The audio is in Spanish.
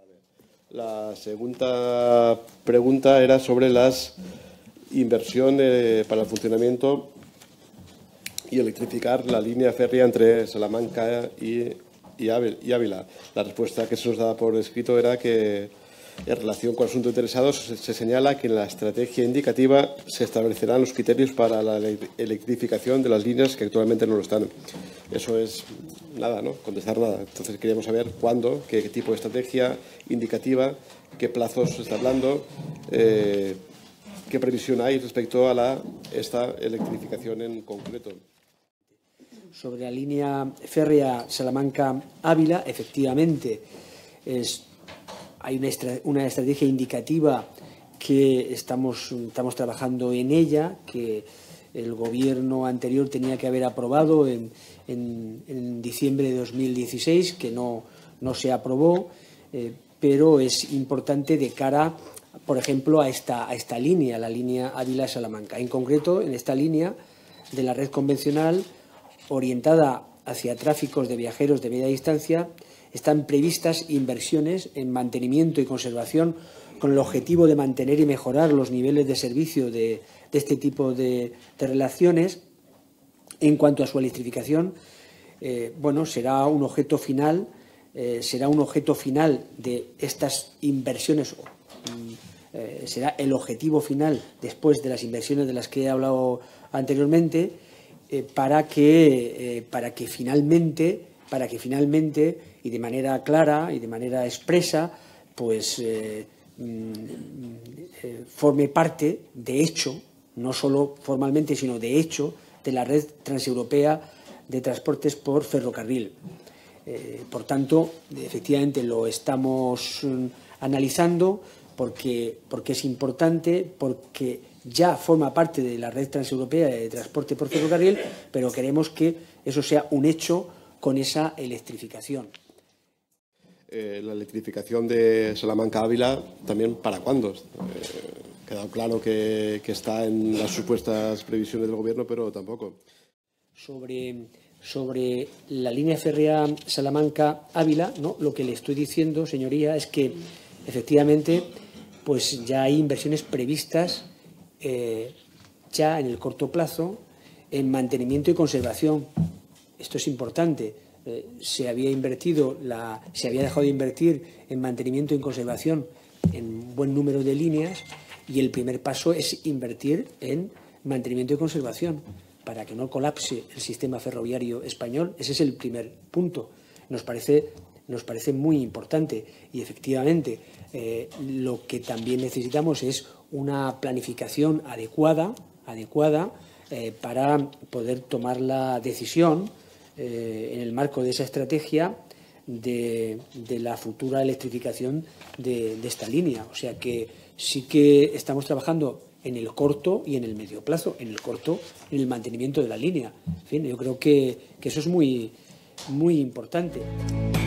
La segunda pregunta era sobre las inversión para el funcionamiento y electrificar la línea férrea entre Salamanca y Ávila. La respuesta que se nos daba por escrito era que, en relación con el asunto interesado, se señala que en la estrategia indicativa se establecerán los criterios para la electrificación de las líneas que actualmente no lo están. Eso es nada, ¿no? Contestar nada. Entonces queríamos saber cuándo, qué tipo de estrategia indicativa, qué plazos se está hablando, qué previsión hay respecto a esta electrificación en concreto. Sobre la línea férrea Salamanca-Ávila, efectivamente, hay una estrategia indicativa que estamos trabajando en ella, que el Gobierno anterior tenía que haber aprobado en diciembre de 2016, que no se aprobó, pero es importante de cara, por ejemplo, a esta línea, la línea Ávila-Salamanca. En concreto, en esta línea de la red convencional, orientada hacia tráficos de viajeros de media distancia, están previstas inversiones en mantenimiento y conservación con el objetivo de mantener y mejorar los niveles de servicio de este tipo de relaciones. En cuanto a su electrificación, será un objeto final de estas inversiones, será el objetivo final después de las inversiones de las que he hablado anteriormente, para que finalmente y de manera clara y de manera expresa, pues forme parte, de hecho, no solo formalmente, sino de hecho, de la red transeuropea de transportes por ferrocarril. Por tanto, efectivamente lo estamos analizando porque es importante, porque ya forma parte de la red transeuropea de transporte por ferrocarril, pero queremos que eso sea un hecho con esa electrificación. La electrificación de Salamanca-Ávila, también, ¿para cuándo? Ha quedado claro que está en las supuestas previsiones del Gobierno, pero tampoco. Sobre la línea férrea Salamanca-Ávila, ¿no? Lo que le estoy diciendo, señoría, es que efectivamente pues ya hay inversiones previstas ya en el corto plazo en mantenimiento y conservación. Esto es importante. Se había dejado de invertir en mantenimiento y conservación en un buen número de líneas, y el primer paso es invertir en mantenimiento y conservación para que no colapse el sistema ferroviario español. Ese es el primer punto. Nos parece muy importante, y efectivamente lo que también necesitamos es una planificación adecuada para poder tomar la decisión en el marco de esa estrategia de la futura electrificación de esta línea. O sea que sí que estamos trabajando en el corto y en el medio plazo. En el corto, en el mantenimiento de la línea. En fin, yo creo que eso es muy, muy importante.